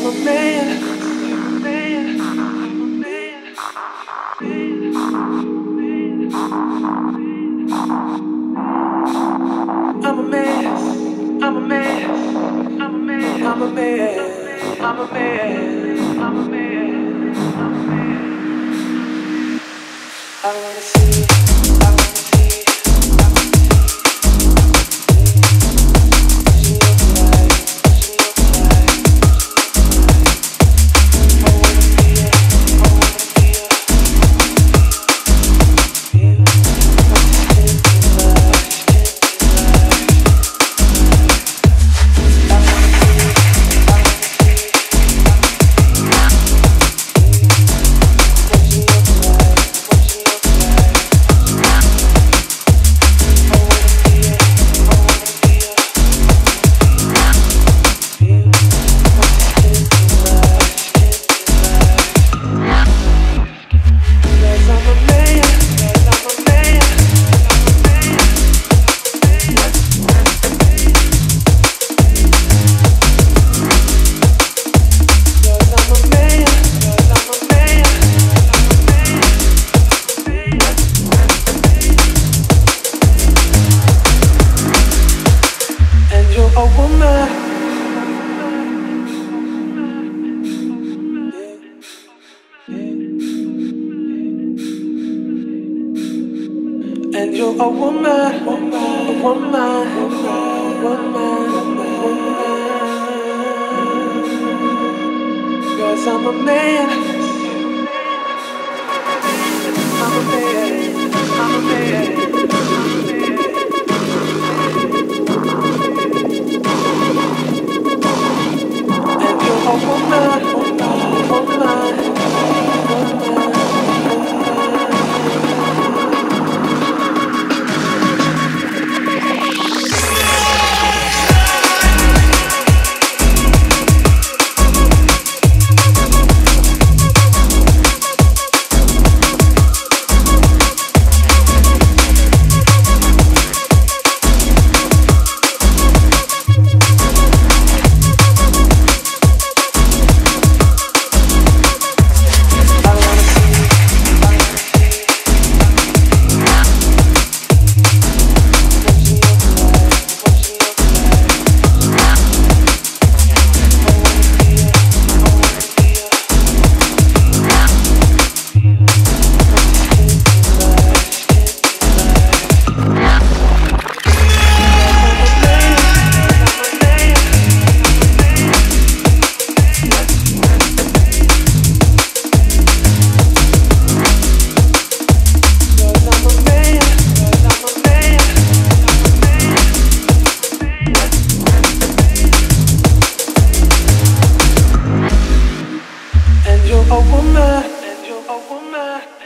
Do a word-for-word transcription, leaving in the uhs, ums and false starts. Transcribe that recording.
I'm a man. I'm a man. I'm a man. I'm a man. I'm a man. I'm a man. I'm a man. I'm a man. I wanna see. I wanna see. I wanna see. What you look like. What you look like. I wanna feel. I wanna feel. Feel. What you thinking like. I wanna see. I wanna see. What you look like. What you look like. I wanna feel. I wanna feel. Feel. What you thinking like. Cause I'm a man. Cause I'm a man. Cause I'm a man. Cause I'm a man. And you're a woman. And you're a woman, a woman, a woman, cause I'm a man. I'm a man. I'm a man. And you're a woman, a woman, a woman. And you're a woman, and you're a woman.